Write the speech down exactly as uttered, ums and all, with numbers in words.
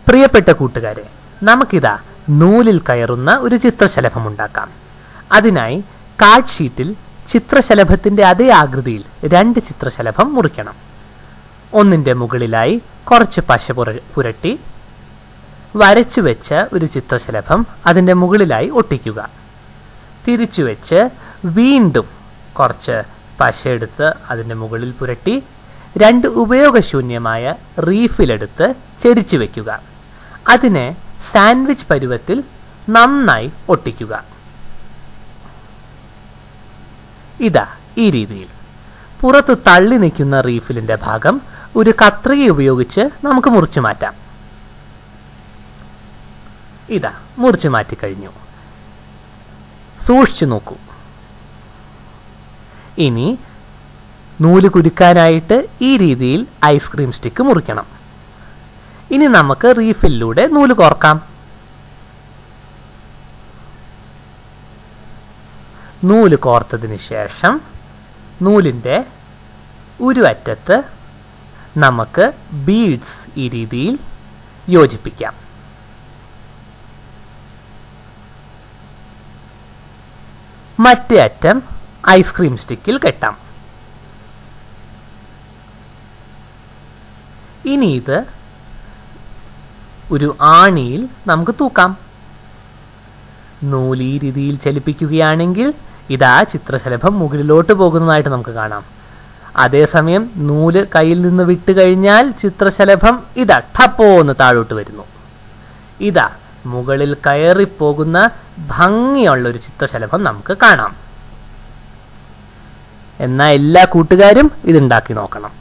പ്രിയപ്പെട്ട കൂട്ടുകാരെ, നമുക്കിതാ നൂലിൽ കയറുന്ന ഒരു ചിത്രശലഭം ഉണ്ടാക്കാം. അതിനായി കാർഡ് ഷീറ്റിൽ ചിത്രശലഭത്തിൻ്റെ അതേ ആകൃതിയിൽ രണ്ട് ചിത്രശലഭം മുറിക്കണം. ഒന്നിൻ്റെ മുകളിലായി കുറച്ച് പശ പുരട്ടി വരച്ചു വെച്ച ഒരു ചിത്രശലഭം അതിൻ്റെ മുകളിലായി ഒട്ടിക്കുക. തിരിച്ചു വെച്ച് വീണ്ടും കുറച്ച് പശ എടുത്ത് അതിൻ്റെ മുകളിൽ പുരട്ടി രണ്ട് ഉപയോഗശൂന്യമായ റീഫിലെടുത്ത് ചെരിച്ചു വയ്ക്കുക. അതിനെ സാൻഡ്വിച്ച് പരുവത്തിൽ നന്നായി ഒട്ടിക്കുക. ഇതാ ഈ രീതിയിൽ. പുറത്തു തള്ളി നിൽക്കുന്ന റീഫിലിൻ്റെ ഭാഗം ഒരു കത്രിക ഉപയോഗിച്ച് നമുക്ക് മുറിച്ചു മാറ്റാം. ഇതാ മുറിച്ചു മാറ്റിക്കഴിഞ്ഞു. സൂക്ഷിച്ചു നോക്കൂ. ഇനി നൂല് കുരുക്കാനായിട്ട് ഈ രീതിയിൽ ഐസ്ക്രീം സ്റ്റിക്ക് മുറിക്കണം. ഇനി നമുക്ക് റീഫിലൂടെ നൂല് കോർക്കാം. നൂല് കോർത്തതിന് ശേഷം നൂലിൻ്റെ ഒരു അറ്റത്ത് നമുക്ക് ബീഡ്സ് ഈ രീതിയിൽ യോജിപ്പിക്കാം. മറ്റേ അറ്റം ഐസ്ക്രീം സ്റ്റിക്കിൽ കെട്ടാം. ഇനി ഇത് ഒരു ആണിയിൽ നമുക്ക് തൂക്കാം. നൂല് ഈ രീതിയിൽ ചലിപ്പിക്കുകയാണെങ്കിൽ ഇതാ ചിത്രശലഭം മുകളിലോട്ട് പോകുന്നതായിട്ട് നമുക്ക് കാണാം. അതേസമയം നൂല് കയ്യിൽ നിന്ന് വിട്ട് കഴിഞ്ഞാൽ ചിത്രശലഭം ഇതാ ടപ്പോന്ന് താഴോട്ട് വരുന്നു. ഇതാ മുകളിൽ കയറിപ്പോകുന്ന ഭംഗിയുള്ള ഒരു ചിത്രശലഭം നമുക്ക് കാണാം. എന്നാൽ എല്ലാ കൂട്ടുകാരും ഇതുണ്ടാക്കി നോക്കണം.